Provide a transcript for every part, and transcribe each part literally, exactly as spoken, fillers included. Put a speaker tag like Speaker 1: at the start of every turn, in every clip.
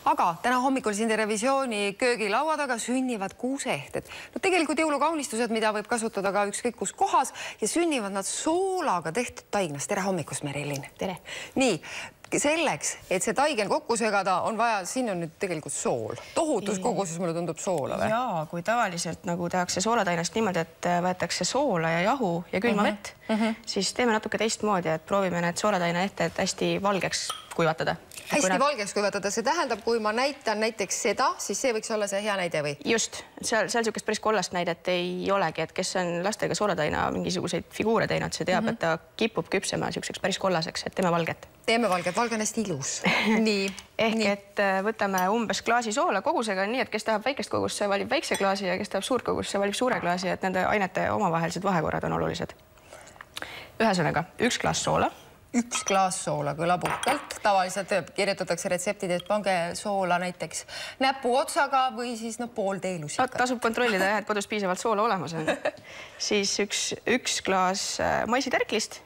Speaker 1: Aga täna hommikul siin televisiooni köögilaua taga sünnivad kuuseehted. No tegelikult jõulukaunistused, mida võib kasutada ka ükskõik kus kohas ja sünnivad nad soolaga tehtud taignast. Tere hommikust, Merilin.
Speaker 2: Tere.
Speaker 1: Nii, selleks, et see taigen kokku segada, on vaja, siin on nüüd tegelikult sool. Tohutus koguses mulle tundub soola või?
Speaker 2: Jaa, kui tavaliselt nagu tehakse soolatainast niimoodi, et võetakse soola ja jahu ja külma vett, siis teeme natuke teistmoodi, et proovime need soolataine ehted hästi valgeks kuivatada.
Speaker 1: Hästi valgeks kuivatada, see tähendab, kui ma näitan näiteks seda, siis see võiks olla see hea näide või?
Speaker 2: Just, seal sihukest päris kollast näidet ei olegi, et kes on lastega soolataina mingisuguseid figuure teinud, see teab, et ta kipub küpsema sihukeseks päris kollaseks, et teeme valget.
Speaker 1: Teeme valget, valge on hästi ilus. Nii.
Speaker 2: Ehk et võtame umbes klaasi soola kogusega nii, et kes tahab väikest kogust, see valib väikse klaasi ja kes tahab suurt kogust, see valib suure klaasi, et nende ainete omavahelised vahekorrad on olulised. Ühesõnaga, üks klaas soola.
Speaker 1: Üks klaas soola kõlab uhkelt. Tavaliselt kirjutatakse retseptides, pange soola näiteks näpu otsaga või siis no pool teelusika.
Speaker 2: Tasub kontrollida, et kodus piisavalt soola olemas on. Siis üks, üks klaas maisitärklist,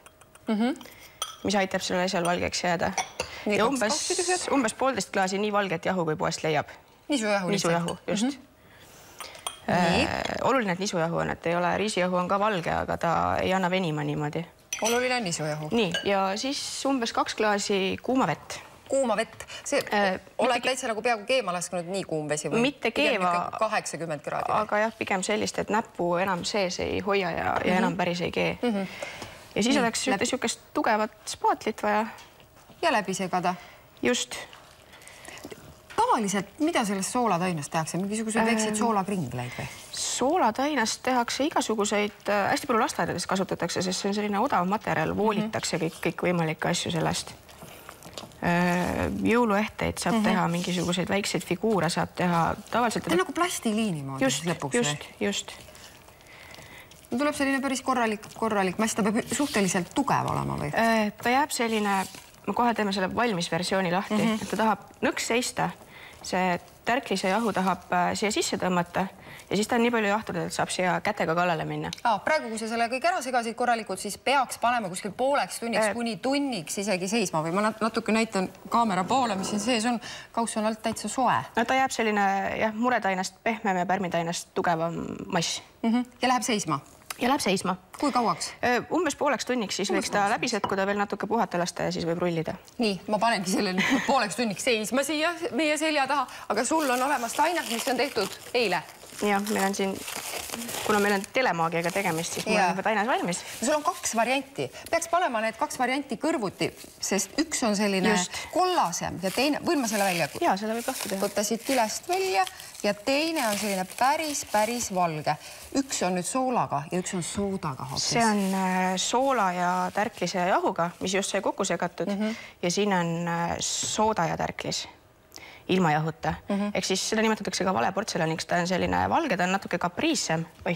Speaker 2: mis aitab sellele asjal valgeks jääda. Ja umbes, umbes poolteist klaasi nii valget jahu, kui poest leiab.
Speaker 1: Nisujahu.
Speaker 2: Nisujahu, just. Oluline, et nisujahu on, et ei ole, riisijahu on ka valge, aga ta ei anna venima niimoodi.
Speaker 1: Oluline on nisujahu.
Speaker 2: Nii, ja siis umbes kaks klaasi kuuma vett.
Speaker 1: Kuuma vett. See oled täitsa nagu peaaegu keema lasknud nii kuum vesi või?
Speaker 2: Mitte keeva,
Speaker 1: kaheksakümmend kraadi.
Speaker 2: Aga jah, pigem sellist, et näppu enam sees ei hoia ja, ja enam päris ei kee. Ja siis oleks sihukest tugevat spaatlit vaja.
Speaker 1: Ja läbi segada.
Speaker 2: Just.
Speaker 1: Tavaliselt, mida sellest soolatainast tehakse? Mingisugused väikseid soolakringleid või?
Speaker 2: Soolatainast tehakse igasuguseid, hästi palju lasteaedades kasutatakse, sest see on selline odav materjal, voolitakse kõik, kõik võimalikke asju sellest. Jõuluehteid saab teha, mingisuguseid väikseid figuure saab teha. Tavaliselt...
Speaker 1: Ta on nagu plastiliini moodi
Speaker 2: just,
Speaker 1: lõpuks.
Speaker 2: Just, just.
Speaker 1: Tuleb selline päris korralik, korralik mass, ta peab suhteliselt tugev olema või?
Speaker 2: Ta jääb selline, me kohe teeme selle valmis versiooni lahti, et ta tahab nõks seista, see tärklise jahu tahab siia sisse tõmmata ja siis ta on nii palju jahtunud, et saab siia kätega kallale minna.
Speaker 1: Praegu, kui sa selle kõik ära segasid korralikult, siis peaks panema kuskil pooleks tunniks kuni tunniks isegi seisma või ma natuke näitan kaamera poole, mis siin sees on. Kauss on alt täitsa soe.
Speaker 2: No ta jääb selline jah, muretainast pehmem ja pärmitainast tugevam mass.
Speaker 1: Ja läheb seisma?
Speaker 2: Ja läheb seisma.
Speaker 1: Kui kauaks?
Speaker 2: Umbes pooleks tunniks, siis võiks ta läbi setkuda, veel natuke puhata lasta ja siis võib rullida.
Speaker 1: Nii, ma panengi selle pooleks tunniks seisma siia meie selja taha, aga sul on olemas tainas, mis on tehtud eile.
Speaker 2: Jah, meil on siin, kuna meil on telemaagiaga tegemist, siis mul on juba tainas valmis.
Speaker 1: Sul on kaks varianti. Peaks panema need kaks varianti kõrvuti, sest üks on selline kollasem ja teine, võin ma selle välja?
Speaker 2: Jaa, seda võib lahti teha.
Speaker 1: Võtta siit külest välja ja teine on selline päris, päris valge. Üks on nüüd soolaga ja üks on soodaga hoopis.
Speaker 2: See on soola ja tärklise ja jahuga, mis just sai kokku segatud ja siin on sooda ja tärklis. Ilma jahuta. Ehk siis seda nimetatakse ka vale portselaniks, ta on selline valge, ta on natuke kapriissem. Oi.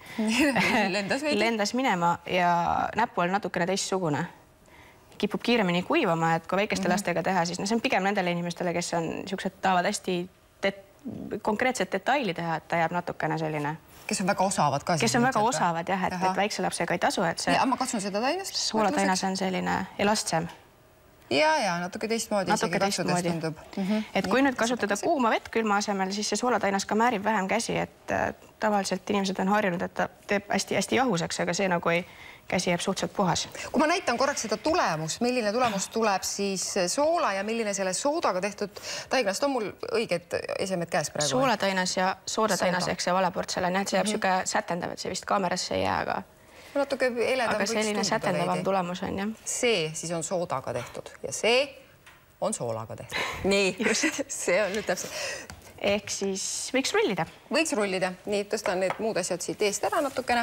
Speaker 1: Lendas veidi.
Speaker 2: Lendas minema ja näpu on natukene teistsugune. Kipub kiiremini kuivama, et kui väikeste lastega teha, siis see on pigem nendele inimestele, kes on siuksed tahavad hästi konkreetset detaili teha, et ta jääb natukene selline.
Speaker 1: Kes on väga osavad ka.
Speaker 2: Kes on väga osavad, jah, et väikse lapsega ei tasu, et see...
Speaker 1: Ja ma katsun seda tainast.
Speaker 2: Soolatainas on selline elastsem.
Speaker 1: Ja, ja, natuke teistmoodi isegi katsudes tundub.
Speaker 2: Et kui nüüd kasutada kuuma vett külma asemel, siis see soolatainas ka määrib vähem käsi, et tavaliselt inimesed on harjunud, et ta teeb hästi jahuseks, aga see nagu ei käsi jääb suhteliselt puhas. Kui
Speaker 1: ma näitan korraks seda tulemust, milline tulemus tuleb siis soola ja milline selle soodaga tehtud taignast on mul õiged esemed käes praegu?
Speaker 2: Soolatainas ja soodatainas ehk see valeportselan, et see jääb siuke sätendav, et see vist kaamerasse ei jää, aga...
Speaker 1: natuke eledam
Speaker 2: aga selline sätendavam tulemus on, jah.
Speaker 1: See siis on soodaga tehtud ja see on soolaga tehtud. Nii, see on nüüd täpselt.
Speaker 2: Ehk siis võiks rullida.
Speaker 1: Võiks rullida. Nii, tõstan need muud asjad siit eest ära natukene.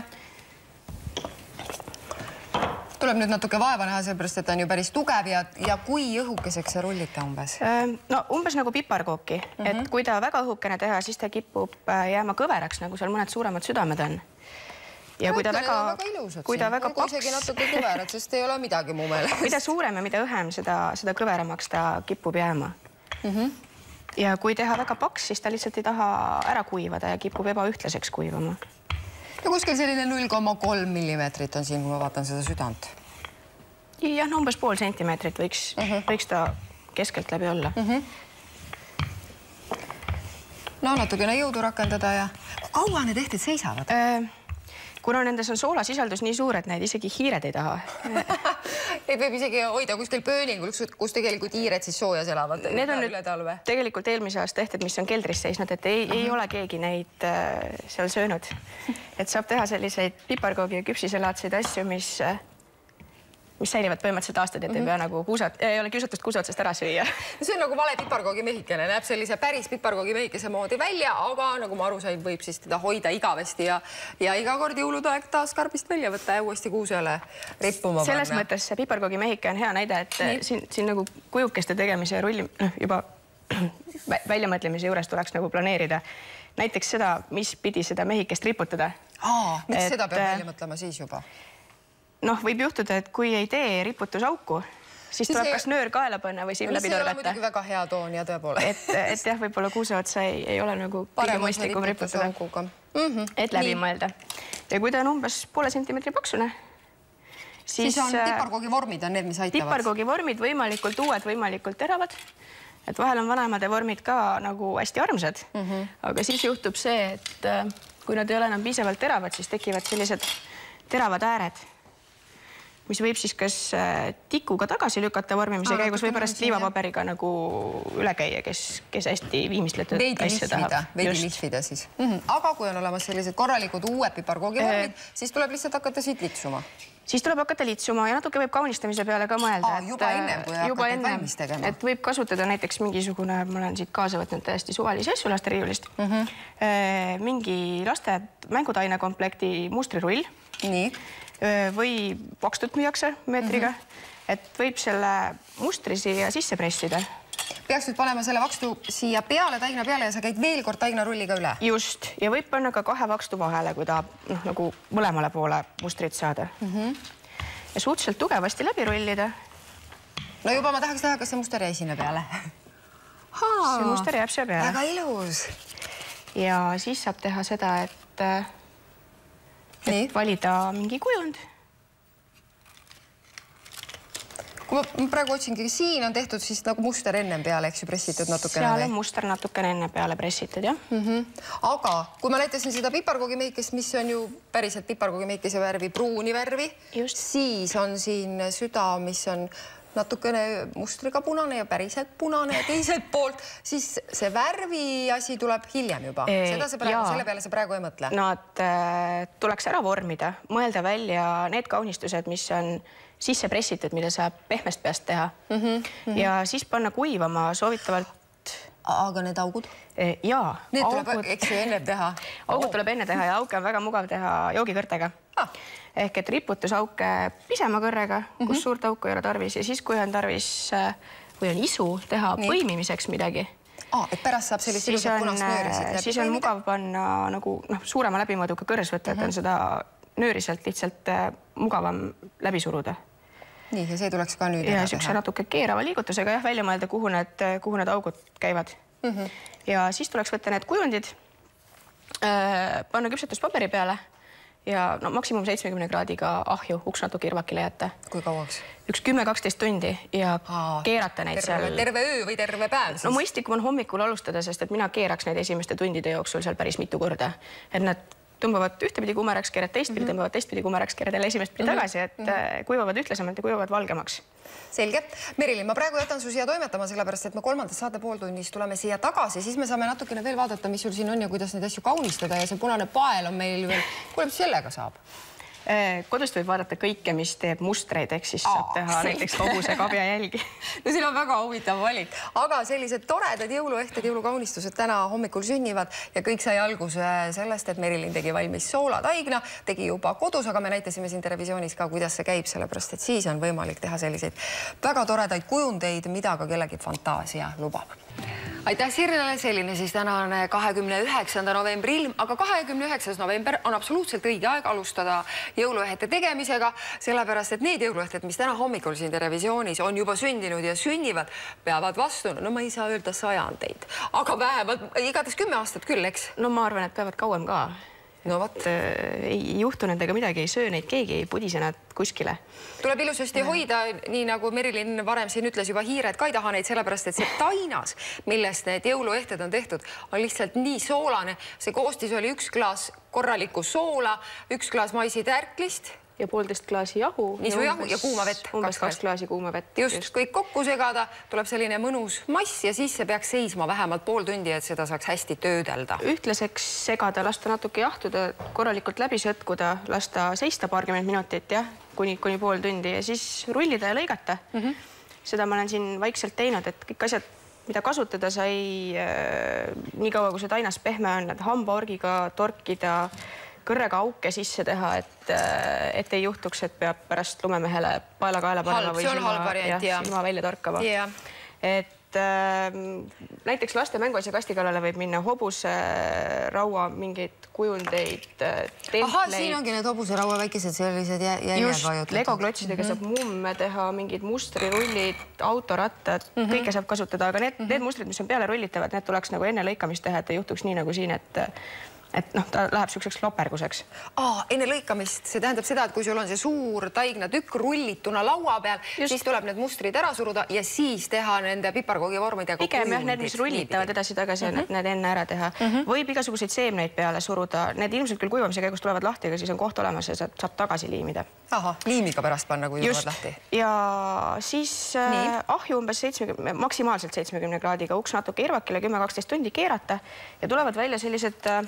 Speaker 1: Tuleb nüüd natuke vaeva näha, sellepärast, et ta on ju päris tugev ja, ja kui õhukeseks see rullite umbes?
Speaker 2: No umbes nagu piparkooki. Et kui ta väga õhukene teha, siis ta kipub jääma kõveraks, nagu seal mõned suuremad südamed on. Ja kui ta väga, kui ta väga paks...
Speaker 1: Isegi natuke kõverad, sest ei ole midagi mu meelest.
Speaker 2: Mida suurem ja mida õhem, seda, seda kõveramaks ta kipub jääma. Ja kui teha väga paks, siis ta lihtsalt ei taha ära kuivada ja kipub ebaühtlaseks kuivama.
Speaker 1: Ja kuskil selline null koma kolm millimeetrit on siin, kui ma vaatan seda südant.
Speaker 2: Ja no umbes pool sentimeetrit võiks, võiks ta keskelt läbi olla.
Speaker 1: no natukene jõudu rakendada ja kaua need ehted seisavad?
Speaker 2: Kuna nendes on soolasisaldus nii suur, et neid isegi hiired ei taha.
Speaker 1: Neid võib isegi hoida kuskil pööningul, kus tegelikult hiired siis soojas elavad.
Speaker 2: Need on nüüd tegelikult eelmise aasta ehted, mis on keldris seisnud, et ei, ei ole keegi neid seal söönud. Et saab teha selliseid piparkoogi ja küpsiselaadseid asju, mis mis säilivad põhimõtteliselt aastaid, et ei pea nagu kuusat, ei ole kiusatust kuusa otsast ära süüa.
Speaker 1: See on nagu vale piparkoogi mehikene, näeb sellise päris piparkoogi mehikese moodi välja, aga nagu ma aru sain, võib siis teda hoida igavesti ja, ja iga kord jõulutoeg taas karbist välja võtta ja uuesti kuusele rippuma panna.
Speaker 2: Selles mõttes see piparkoogi mehike on hea näide, et siin, siin nagu kujukeste tegemise rolli juba väljamõtlemise juures tuleks nagu planeerida. Näiteks seda, mis pidi seda mehikest riputada.
Speaker 1: Aa, miks seda peab välja mõtlema siis juba?
Speaker 2: Noh, võib juhtuda, et kui ei tee riputusauku, siis tuleb kas nöör kaela panna või siin läbi torgata.
Speaker 1: See ei ole muidugi väga hea toon ja tõepoolest.
Speaker 2: Et, et jah, võib-olla kuuse otsa ei, ei ole nagu kõige mõistlikum riputada. Et läbi mõelda. Ja kui ta on umbes poole sentimeetri paksune,
Speaker 1: siis... Siis on piparkoogi vormid on need, mis aitavad?
Speaker 2: Piparkoogi vormid võimalikult uued, võimalikult teravad. Et vahel on vanemade vormid ka nagu hästi armsad. Aga siis juhtub see, et kui nad ei ole enam piisavalt teravad, siis tekivad sellised teravad ääred, mis võib siis kas tikuga tagasi lükata vormimise Aa, käigus või pärast liivapaberiga nagu üle käia, kes, kes hästi viimistletud asja tahab.
Speaker 1: Veidi lihvida siis. Mm-hmm. Aga kui on olemas sellised korralikud uued piparkoogi vormid, e... siis tuleb lihtsalt hakata siit litsuma. Siis tuleb hakata litsuma ja natuke võib kaunistamise peale ka mõelda. Aa, juba ennem, kui hakkad neid valmis tegema.
Speaker 2: Et võib kasutada näiteks mingisugune, ma olen siit kaasa võtnud täiesti suvalisi asju lasteriiulist. Mm-hmm. e, mingi laste mängutaine komplekti mustrirull.
Speaker 1: Nii.
Speaker 2: Või pakstut müüakse meetriga, mm-hmm. et võib selle mustri siia sisse pressida.
Speaker 1: Peaks nüüd panema selle vakstu siia peale, taigna peale ja sa käid veel kord taignarulliga üle.
Speaker 2: Just, ja võib panna ka kahe vakstu vahele, kui ta no, nagu mõlemale poole mustrit saada. Mm-hmm. Ja suhteliselt tugevasti läbi rullida.
Speaker 1: No juba ma tahaks teha, kas see muster jäi sinna peale. Haa,
Speaker 2: see muster jääb siia peale.
Speaker 1: Väga ilus.
Speaker 2: Ja siis saab teha seda, et... et valida mingi kujund.
Speaker 1: Kui ma praegu otsingi, siin on tehtud siis nagu muster ennem peale, eks ju, pressitud natukene.
Speaker 2: Seal on muster natukene enne peale pressitud, jah.
Speaker 1: Mm-hmm. Aga kui ma näitasin seda piparkoogimehikest, mis on ju päriselt piparkoogimehikese värvi, pruuni värvi, Just. siis on siin süda, mis on natukene mustriga punane ja päriselt punane ja teiselt poolt, siis see värvi asi tuleb hiljem juba. Seda see praegu, selle peale see praegu ei mõtle.
Speaker 2: Nad äh, tuleks ära vormida, mõelda välja need kaunistused, mis on sisse pressitud, mida saab pehmest peast teha. Mm-hmm, mm-hmm. Ja siis panna kuivama soovitavalt...
Speaker 1: Aga need augud?
Speaker 2: E, jaa.
Speaker 1: Need augud... tuleb, eks ju, enne teha?
Speaker 2: Augud oh. tuleb enne teha ja auke on väga mugav teha joogikõrtega. Ah. Ehk et riputusauke pisema kõrrega, kus mm-hmm. suurt auku ei ole tarvis ja siis, kui on tarvis või on isu teha Nii. põimimiseks midagi.
Speaker 1: Ah, et pärast saab sellist ilusat punast nööriselt läbi
Speaker 2: siis on põimida? Mugav panna nagu no, suurema läbimõõduga kõrs võtta, mm-hmm. et on seda nööriselt lihtsalt mugavam läbi suruda.
Speaker 1: Nii, ja see tuleks ka nüüd
Speaker 2: ja teha. Natuke keerava liigutusega jah, välja mõelda, kuhu need, kuhu need augud käivad. Mm-hmm. Ja siis tuleks võtta need kujundid, äh, panna küpsetuspaberi peale ja no, maksimum seitsmekümne kraadiga ahju uks natuke irvakile jätta.
Speaker 1: Kui kauaks? Üks
Speaker 2: kümme kaksteist tundi ja Aa, keerata neid
Speaker 1: terve,
Speaker 2: seal.
Speaker 1: Terve öö või terve päev siis?
Speaker 2: No mõistlikum on hommikul alustada, sest et mina keeraks neid esimeste tundide jooksul seal päris mitu korda. Et nad tõmbavad ühtepidi kumeraks, keerad teistpidi, mm-hmm. tõmbavad teistpidi kumeraks, keerad jälle esimest pidi tagasi, et mm-hmm. kuivavad ühtlasemalt ja kuivavad valgemaks.
Speaker 1: Selge. Merilin, ma praegu jätan su siia toimetama, sellepärast, et me kolmandas saate pooltunnis tuleme siia tagasi, siis me saame natukene veel vaadata, mis sul siin on ja kuidas neid asju kaunistada ja see punane pael on meil veel. Kuule, mis sellega saab?
Speaker 2: Kodust võib vaadata kõike, mis teeb mustreid, ehk siis saab Aa, teha selge. Näiteks hobuse kabja jälgi.
Speaker 1: No siin on väga huvitav valik, aga sellised toredad jõuluehted, jõulukaunistused täna hommikul sünnivad ja kõik sai alguse sellest, et Merilin tegi valmis soolataigna, tegi juba kodus, aga me näitasime siin televisioonis ka, kuidas see käib, sellepärast, et siis on võimalik teha selliseid väga toredaid kujundeid, mida ka kellegi fantaasia lubab. Aitäh Sirlele, selline siis tänane kahekümne üheksanda novembri ilm, aga kahekümne üheksas november on absoluutselt õige aeg alustada jõuluehete tegemisega, sellepärast, et need jõuluehted, mis täna hommikul siin televisioonis on juba sündinud ja sünnivad, peavad vastu, no ma ei saa öelda sajandeid, aga vähemalt igatahes kümme aastat küll, eks?
Speaker 2: No ma arvan, et peavad kauem ka.
Speaker 1: No vot.
Speaker 2: Ei juhtu nendega midagi, ei söö neid keegi, ei pudise nad kuskile.
Speaker 1: Tuleb ilusasti hoida, nii nagu Merilin varem siin ütles, juba hiired ka ei taha neid, sellepärast et see tainas, millest need jõuluehted on tehtud, on lihtsalt nii soolane. See koostis oli üks klaas korralikku soola, üks klaas maisitärklist
Speaker 2: ja poolteist klaasi jahu.
Speaker 1: Niisu jahu ja kuuma vett.
Speaker 2: Umbes kaks klaasi kuuma vett.
Speaker 1: Just, just, kõik kokku segada, tuleb selline mõnus mass ja siis see peaks seisma vähemalt pool tundi, et seda saaks hästi töödelda.
Speaker 2: Ühtlaseks segada, lasta natuke jahtuda, korralikult läbi sõtkuda, lasta seista paarkümmend minutit, jah, kuni, kuni pool tundi ja siis rullida ja lõigata. Mm -hmm. Seda ma olen siin vaikselt teinud, et kõik asjad, mida kasutada sai äh, nii kaua, kui see tainas pehme on, et hambaorgiga torkida, kõrrega auke sisse teha, et, et ei juhtuks, et peab pärast lumemehele paela kaela panema või silma, ja, silma välja torkama. Yeah. Et äh, näiteks laste mänguasja kasti kallale võib minna hobuse raua mingeid kujundeid, templeid.
Speaker 1: Aha, siin ongi need hobuse raua väikesed sellised jäljed
Speaker 2: just,
Speaker 1: vajutatud.
Speaker 2: Lego klotsidega mm -hmm. saab mumme teha, mingid mustrirullid, autorattad, mm -hmm. kõike saab kasutada, aga need, mm -hmm. need mustrid, mis on peale rullitavad, need tuleks nagu enne lõikamist teha, et ei juhtuks nii nagu siin, et et noh, ta läheb siukseks loperguseks.
Speaker 1: Aa, enne lõikamist, see tähendab seda, et kui sul on see suur taignatükk rullituna laua peal, just. Siis tuleb need mustrid ära suruda ja siis teha nende piparkoogi vormidega
Speaker 2: pigem jah, need, mis rullitavad edasi-tagasi, mm -hmm. need enne ära teha. Mm -hmm. Võib igasuguseid seemneid peale suruda, need ilmselt küll kuivamise käigus tulevad lahti, aga siis on koht olemas ja saab tagasi liimida.
Speaker 1: Aha, liimiga pärast panna, kui tulevad lahti.
Speaker 2: Ja siis äh, ahju umbes seitsmekümne, maksimaalselt seitsmekümne kraadiga, uks natuke irvakile, kümme kaksteist tundi keerata ja tulevad välja sellised äh,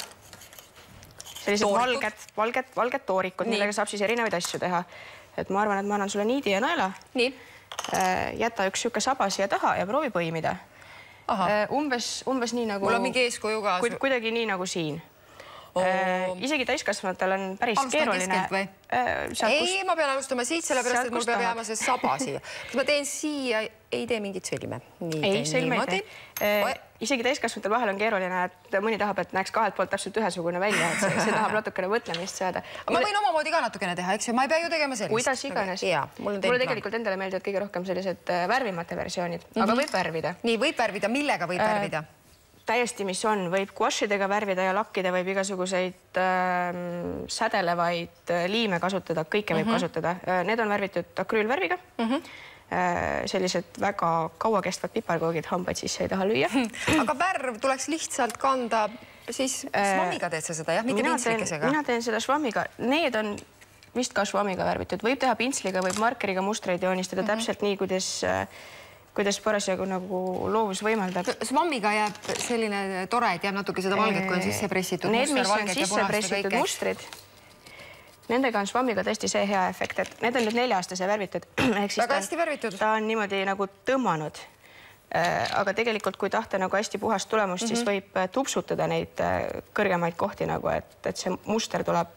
Speaker 2: sellised valged, valged, valged toorikud, millega saab siis erinevaid asju teha. Et ma arvan, et ma annan sulle niidi ja naela. Nii. Jäta üks siuke saba siia taha ja proovi põimida. Umbes, umbes nii nagu...
Speaker 1: Mul on mingi eeskuju ka.
Speaker 2: Kuidagi nii nagu siin. Oh. Isegi täiskasvanutel on päris
Speaker 1: Alustan
Speaker 2: keeruline.
Speaker 1: Või? Ei, ma pean alustama siit, sellepärast, et mul peab jääma see saba siia. Kas ma teen siia, ei tee mingit sõlme?
Speaker 2: Ei, sõlme ei tee. Isegi täiskasvanutel vahel on keeruline, et mõni tahab, et näeks kahelt poolt täpselt ühesugune välja, et see, see tahab natukene mõtlemist saada.
Speaker 1: Ma võin omamoodi ka natukene teha, eks ju? Ma ei pea ju tegema sellist.
Speaker 2: Kuidas iganes. Mulle tegelikult endale meeldivad kõige rohkem sellised värvimate versioonid, aga võib värvida.
Speaker 1: Nii, võib värvida. Millega võib värvida?
Speaker 2: Täiesti, mis on, võib guašidega värvida ja lakkida, võib igasuguseid äh, sädelevaid liime kasutada, kõike võib mm -hmm. kasutada. Need on värvitud akrüülvärviga. Mm -hmm. äh, sellised väga kauakestvad piparkoogid, hambaid sisse ei taha lüüa.
Speaker 1: Aga värv tuleks lihtsalt kanda, siis švammiga teed sa seda, jah? Mitte pintslikesega?
Speaker 2: Mina teen seda švammiga. Need on vist ka švammiga värvitud. Võib teha pintsliga, võib markeriga mustreid joonistada mm -hmm. täpselt nii, kuidas... Äh, kuidas parasjagu nagu loovus võimaldab.
Speaker 1: Švammiga jääb selline tore, et jääb natuke seda valget, kui on sisse pressitud
Speaker 2: need, mis on sisse pressitud mustrid, nendega on švammiga tõesti see hea efekt, et need on nüüd nelja-aastase värvitud.
Speaker 1: Väga hästi värvitud.
Speaker 2: Ta on niimoodi nagu tõmmanud. Aga tegelikult, kui tahta nagu hästi puhast tulemust, mm -hmm. siis võib tupsutada neid kõrgemaid kohti nagu, et, et see muster tuleb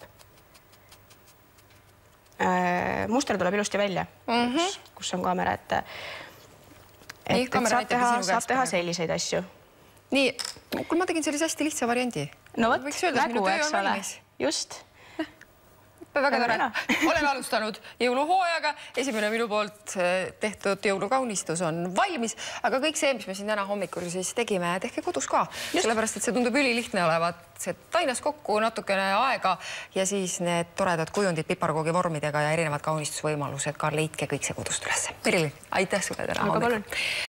Speaker 2: muster tuleb ilusti välja, mm -hmm. kus, kus on kaamera, et Et, et saab teha, saab teha selliseid asju.
Speaker 1: Nii, kui ma tegin sellise hästi lihtsa variandi.
Speaker 2: No võt, nägu, eks ole. Just.
Speaker 1: Väga tore. Olen alustanud jõuluhooajaga. Esimene minu poolt tehtud jõulukaunistus on valmis, aga kõik see, mis me siin täna hommikul siis tegime, tehke kodus ka. Sellepärast, et see tundub ülilihtne olevat. See tainas kokku natukene aega ja siis need toredad kujundid piparkoogi vormidega ja erinevad kaunistusvõimalused ka leidke kõik see kodust üles. Merilin, aitäh sulle täna hommikul.